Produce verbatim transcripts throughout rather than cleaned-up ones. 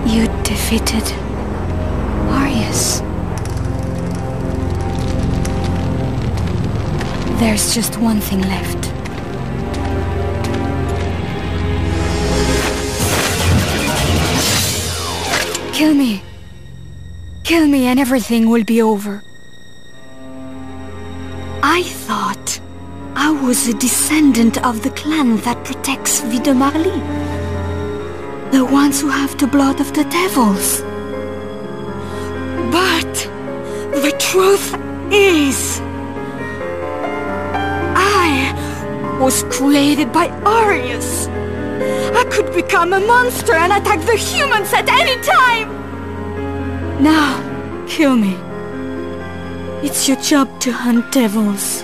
You defeated Arius. There's just one thing left. Kill me. Kill me and everything will be over. I thought I was a descendant of the clan that protects Vie de Marly. The ones who have the blood of the devils. But the truth is, I was created by Arius. I could become a monster and attack the humans at any time! Now, kill me. It's your job to hunt devils.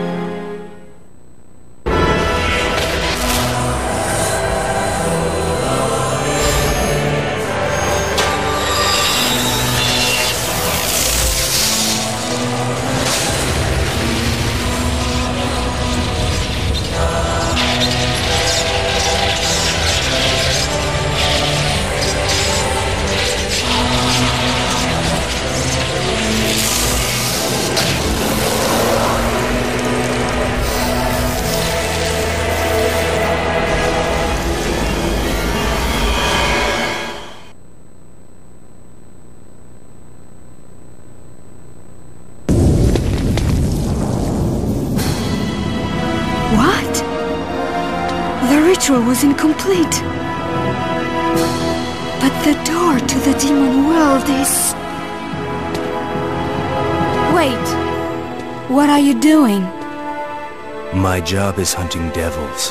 The ritual was incomplete. But the door to the demon world is... Wait! What are you doing? My job is hunting devils.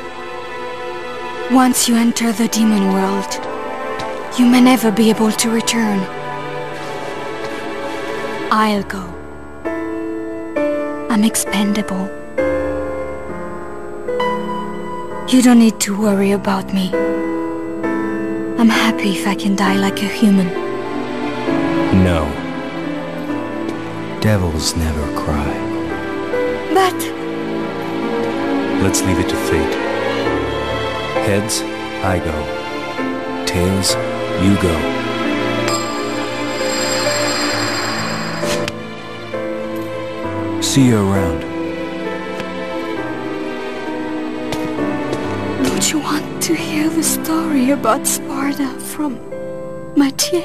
Once you enter the demon world, you may never be able to return. I'll go. I'm expendable. You don't need to worry about me. I'm happy if I can die like a human. No. Devils never cry. But... Let's leave it to fate. Heads, I go. Tails, you go. See you around. Don't you want to hear the story about Sparta from Mathieu?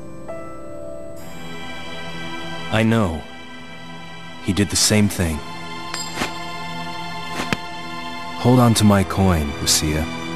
I know. He did the same thing. Hold on to my coin, Lucia.